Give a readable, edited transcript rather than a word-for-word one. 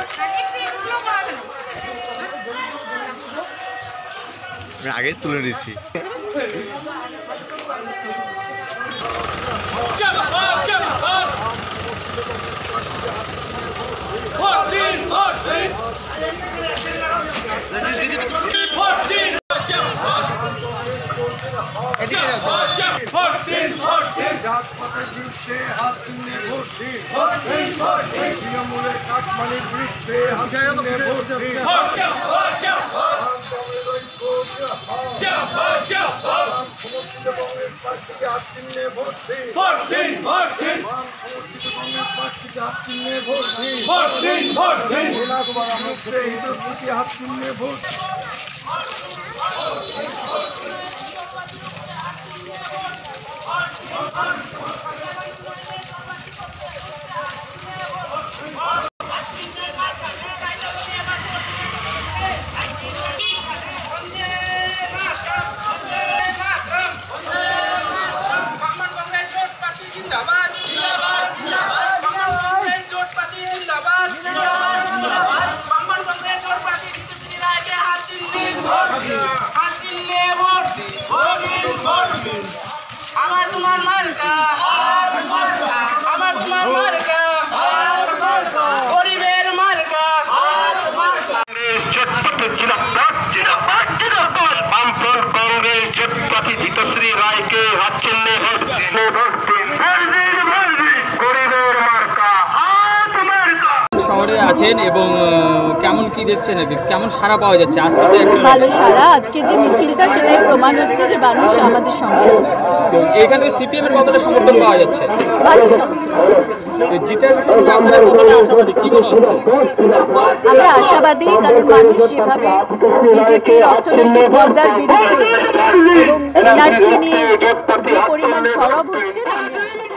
আগে তুলে নিয়েছি। জাতপাতের বিরুদ্ধে হাত তুলে ভোট দিন, তৃণমূলের কাটমানির বিরুদ্ধে হাত তুলে ভোট দিন, সমর্থিত কংগ্রেস প্রার্থীকে হাত তুলে ভোট দিন, সমর্থিত কংগ্রেস প্রার্থীকে হাত তুলে ভোট দিন, বিরুদ্ধে হিতোষীকে হাত তুলে ভোট। আমার তোমার মার্কা, আমার তোমার মার্কা, গরিবের মার্কা। বামফ্রন্ট কংগ্রেস জোটপ্রার্থী জিতশ্রী রায়কে হাত চিহ্নে ভোট দিন, গরিবের মার্কা, হাত মার্কা। শহরে আছেন এবং কেমন কি দেখছেন, কেমন সাড়া পাওয়া যাচ্ছে? আজকে ভালো সাড়া। আজকে যে মিছিলটা সেটাই প্রমাণ হচ্ছে যে মানুষ আমাদের সঙ্গে আছে। এখান থেকে সিপিএম এর কতটা সমর্থন পাওয়া যাচ্ছে? ভালো সমর্থন। জিতের বিষয়ে আপনারা কতটা আশাবাদী, কি মনে হচ্ছে? আমরা আশাবাদী, কারণ মানুষ যেভাবে বিজেপির অর্থনৈতিক বদলার বিরুদ্ধে এবং এনআরসি নিয়ে যে পরিমাণ সরব হচ্ছে,